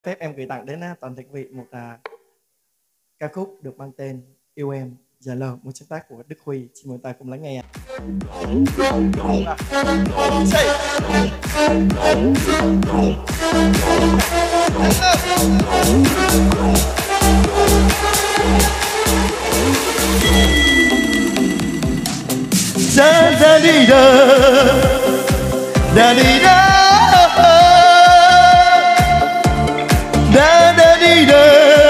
Phép em gửi tặng đến toàn thể quý vị một ca khúc được mang tên Yêu Em Giờ Lờ, một sáng tác của Đức Huy. Xin mời ta cùng lắng nghe. Da da đi da da đi da da da đi da.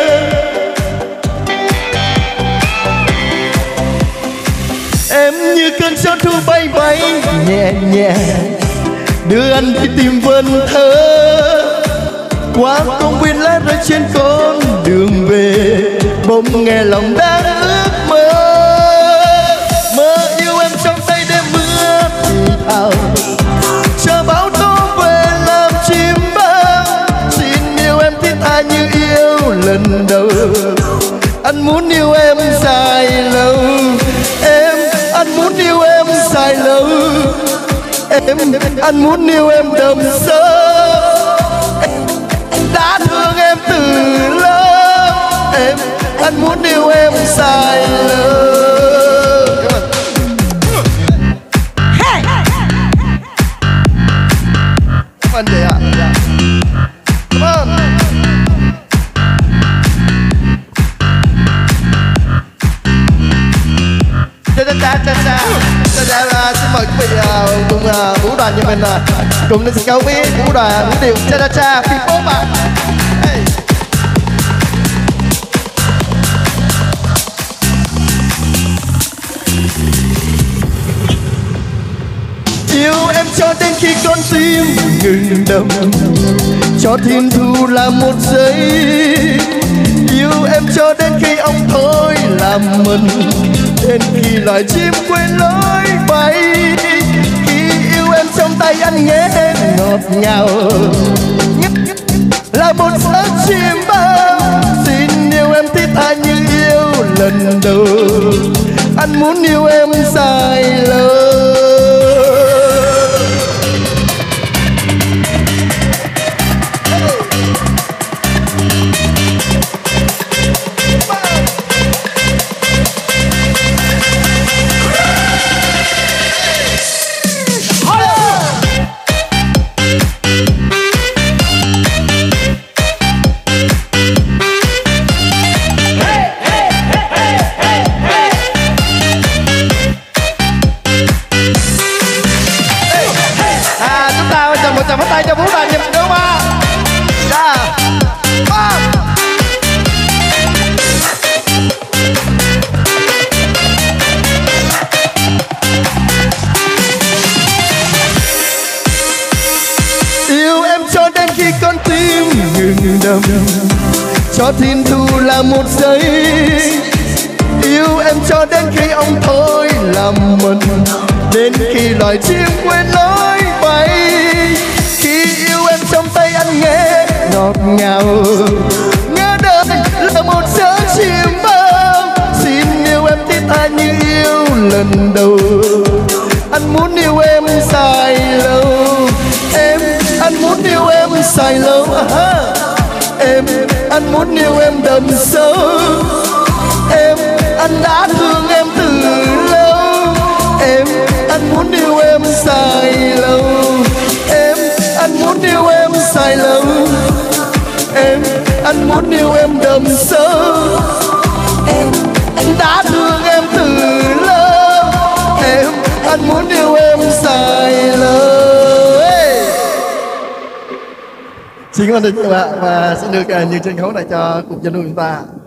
Em như cơn gió thu bay bay nhẹ nhẹ đưa anh đi tìm vần thơ qua công viên lá rơi trên con đường về, bỗng nghe lòng đang ước mơ. Mơ yêu em trong tay đêm mưa thì thào chờ bão tố về làm chim bao. Xin yêu em thiết tha như yêu lần đầu, anh muốn yêu em dài lâu. Anh muốn yêu em dài lâu. Anh muốn yêu em đậm sâu. Đã thương em từ lâu. Anh muốn yêu em dài lâu. Cảm ơn chị ạ. Cảm ơn. Xin mời quý vị cùng vũ đoàn như mình cùng lên sân khấu với vũ đoàn vũ điệu cha cha cha phi phố bạn. Yêu em cho đến khi con tim ngừng đập, cho thiên thu là một giây. Yêu em cho đến khi ông thôi làm mình, đến khi loài chim quên lối bay. Khi yêu em trong tay anh nghe ngọt ngào là một giấc chim bao. Xin yêu em thiết tha như yêu lần đầu, anh muốn yêu em dài lâu. Chào bắt tay cho vũ đoàn nhịp đúng không? Dạ. Yêu em cho đến khi con tim ngừng đập, cho thiên thu là một giây. Yêu em cho đến khi ông thôi làm mình, đến khi loài chim quên lối bay. Khi yêu em trong tay anh nghe ngọt ngào, nhớ đời là một giấc chim bao. Xin yêu em thiết tha như yêu lần đầu, anh muốn yêu em dài lâu. Anh muốn yêu em dài lâu. Anh muốn yêu em đậm sâu. Anh đã thương em từ lâu. Anh muốn yêu em dài lâu. Anh muốn yêu em dài lâu. Anh muốn yêu em đậm sâu. Anh đã thương em từ lâu. Anh muốn yêu em dài lâu. Xin cảm ơn các bạn và xin được nhường sân khấu này cho cùng dân hương chúng ta.